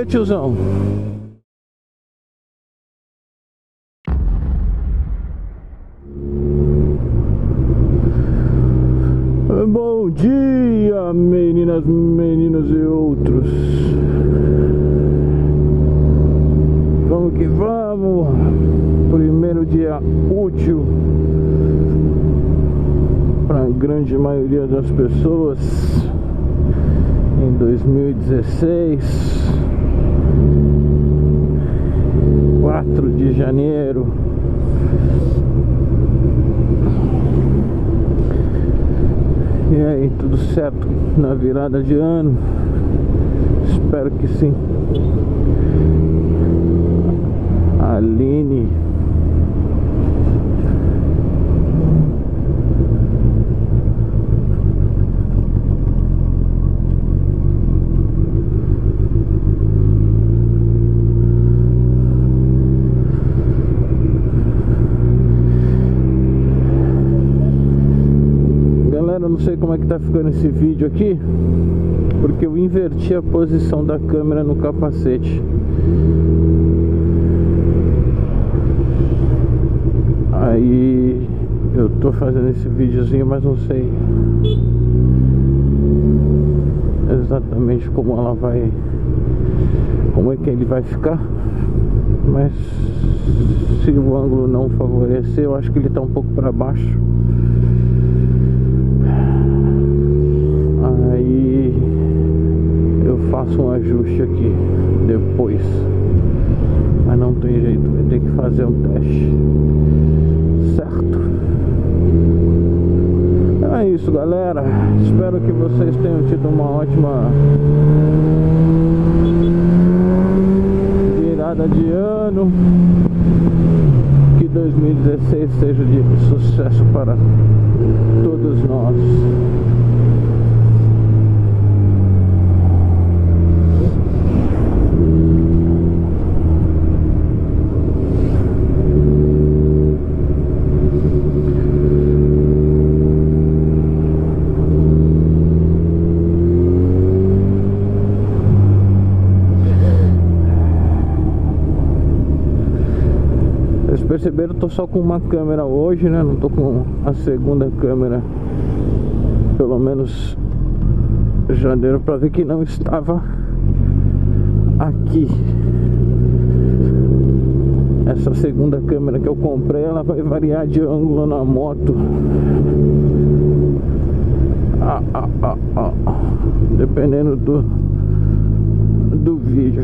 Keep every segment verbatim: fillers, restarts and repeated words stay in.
tiozão? Bom dia, meninas, meninos e outros. Vamos que vamos. Primeiro dia útil para a grande maioria das pessoas em dois mil e dezesseis, quatro de janeiro. E aí, tudo certo na virada de ano? Espero que sim. Aline, eu não sei como é que tá ficando esse vídeo aqui, porque eu inverti a posição da câmera no capacete. Aí eu tô fazendo esse videozinho, mas não sei exatamente como ela vai, como é que ele vai ficar. Mas se o ângulo não favorecer, eu acho que ele tá um pouco para baixo. Aí eu faço um ajuste aqui depois, mas não tem jeito, vai ter que fazer um teste, certo? É isso, galera. Espero que vocês tenham tido uma ótima virada de ano. Que dois mil e dezesseis seja de sucesso para todos nós. Perceberam, eu tô só com uma câmera hoje, né? Não tô com a segunda câmera, pelo menos janeiro, pra ver que não estava aqui. Essa segunda câmera que eu comprei, ela vai variar de ângulo na moto. Ah, ah, ah, ah. Dependendo do do vídeo.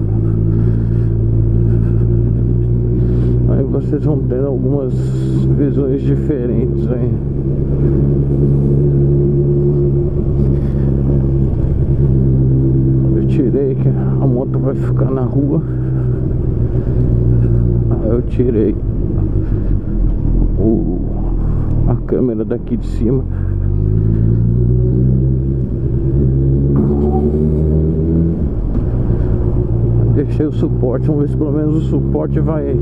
Aí vocês vão ter algumas visões diferentes aí. Eu tirei que a moto vai ficar na rua. Aí eu tirei o, a câmera daqui de cima. Deixei o suporte, vamos ver se pelo menos o suporte vai.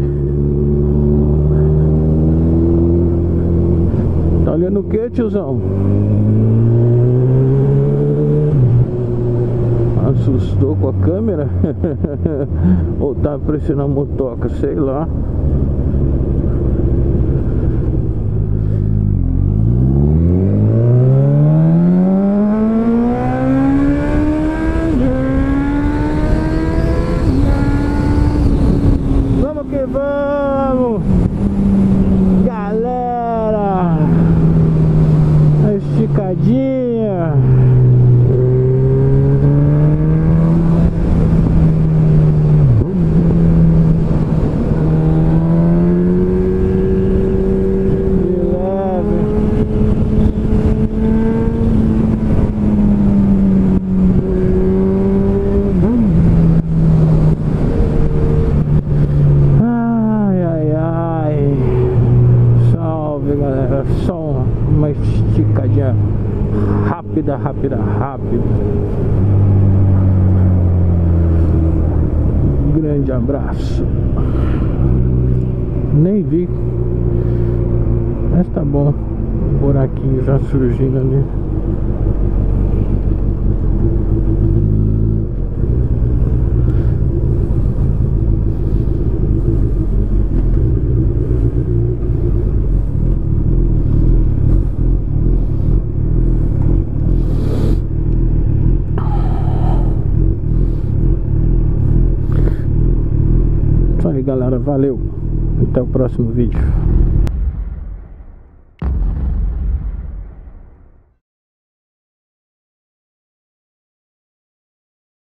Tá olhando o que, tiozão? Assustou com a câmera? Ou tá pressionando a motoca, sei lá. Vamos, galera, a esticadinha. Só uma esticadinha rápida, rápida, rápida. Grande abraço. Nem vi, mas tá bom. Buraquinho já surgindo ali. Valeu, até o próximo vídeo.